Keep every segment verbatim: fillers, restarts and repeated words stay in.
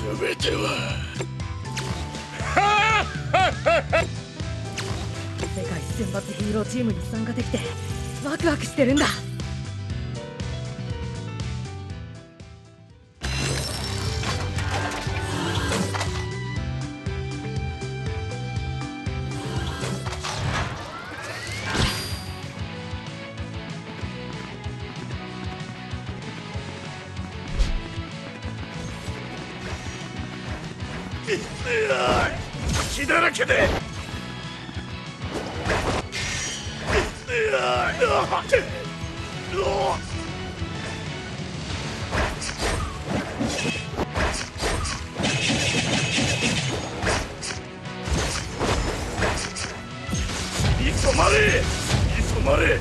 全ては世界選抜ヒーローチームに参加できてワクワクしてるんだ。 血だらけで急まれ急まれ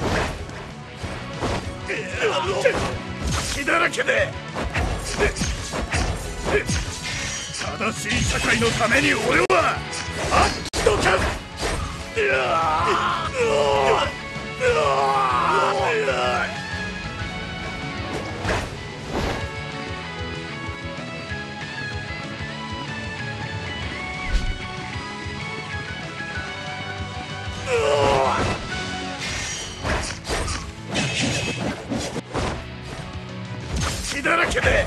血だらけで正しい社会のために俺はあっとかうわ血だらけで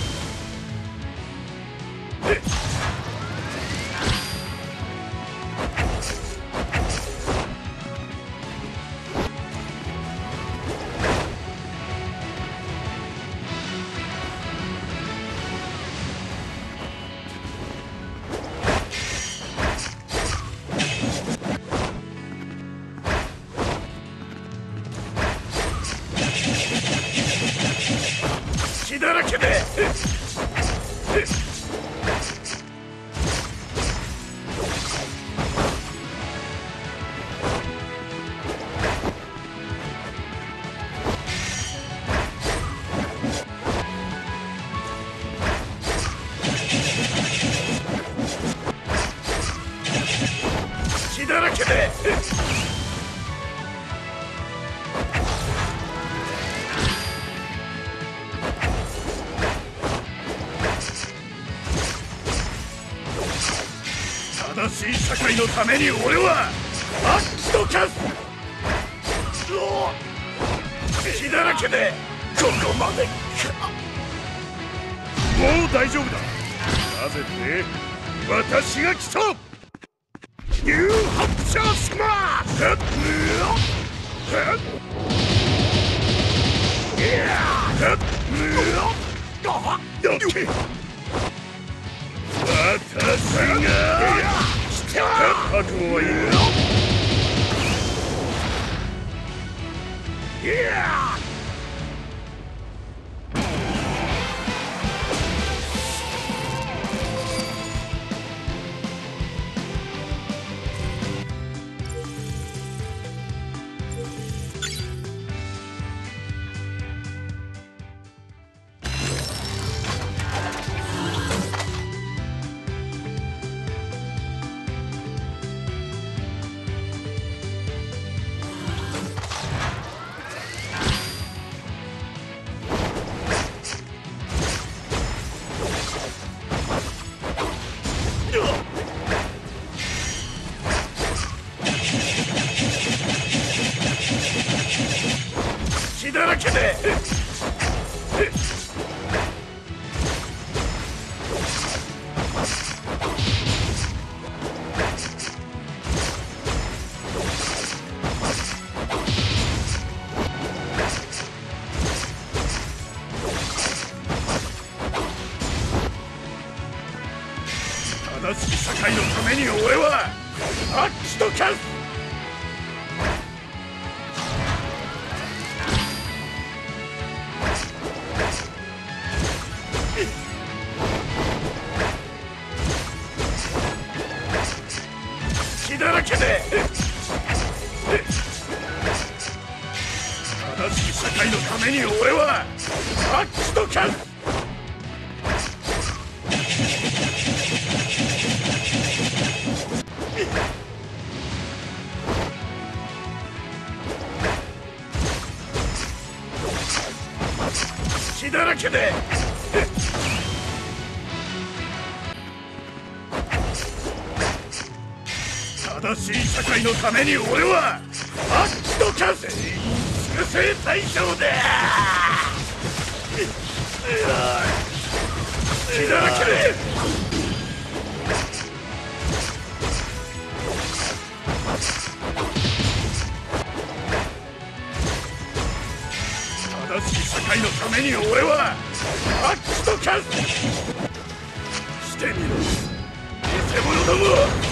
血だらけで血だらけで正しい社会のために俺は悪と化す。血だらけでここまでか。もう大丈夫だ。なぜって私が来た。ニューハッチャースマッシュ。私が来た。覚悟はいいな。血だらけで正しい社会のために俺は悪鬼と化す。血だらけで正しい社会のために俺は悪鬼と化す。血だらけで正しい社会のために俺はアッチと感性粛清対象だ。血だらけで正しい社会のために俺はアッチと感性してみろ偽物ども。